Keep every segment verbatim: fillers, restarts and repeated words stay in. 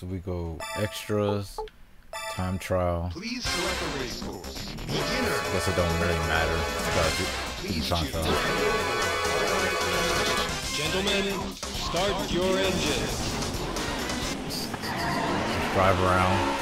So we go extras, time trial. Please select a race course. Beginner. Guess it don't really matter. Gotta do, do time trial. Gentlemen, start your engine. Drive around.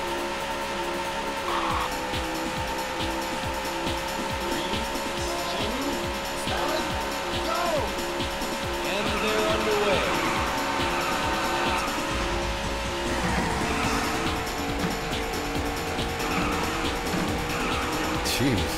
Jeez.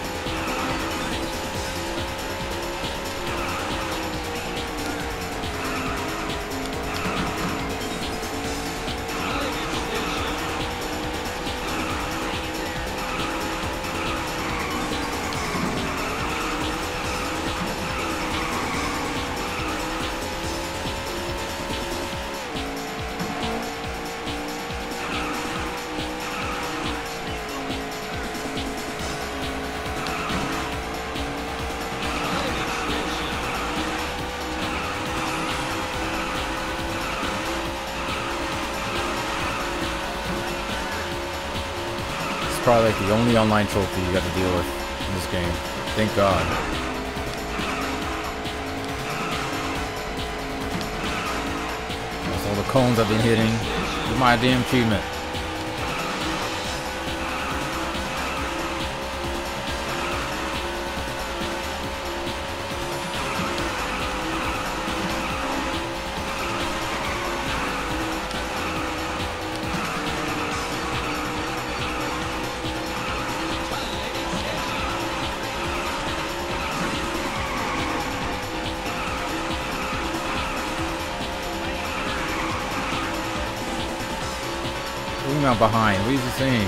Probably like the only online trophy you got to deal with in this game. Thank God. That's all the cones I've been hitting. With my damn achievement. Out behind. What is he saying?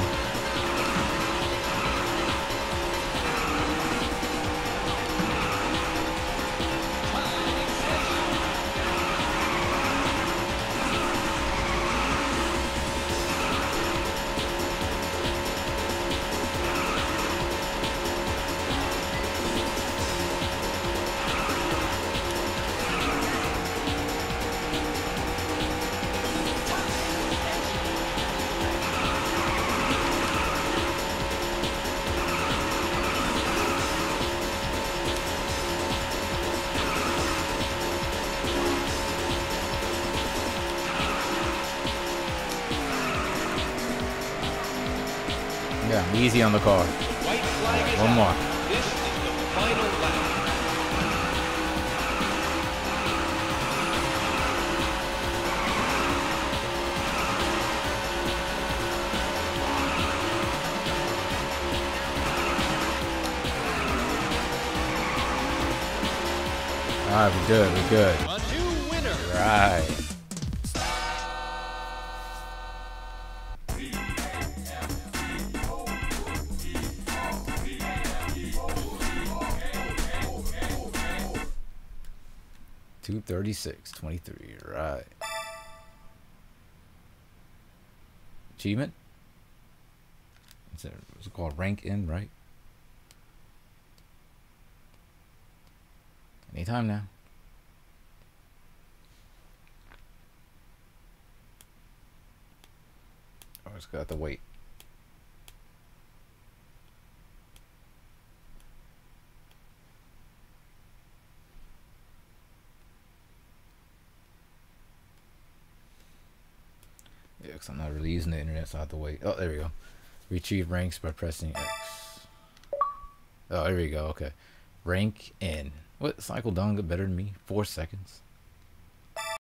Yeah, easy on the car. White flag is One more. out. This is the final lap. Alright, we're good, we're good. A new winner. Right. two thirty-six twenty-three, right. Achievement? What's it, what's it called? Rank in, right? Anytime now. Oh, it's got to wait. Yeah, because I'm not really using the internet, so I have to wait. Oh, there we go. Retrieve ranks by pressing X. Oh, there we go. Okay. Rank in. What? Cycle down got better than me? Four seconds.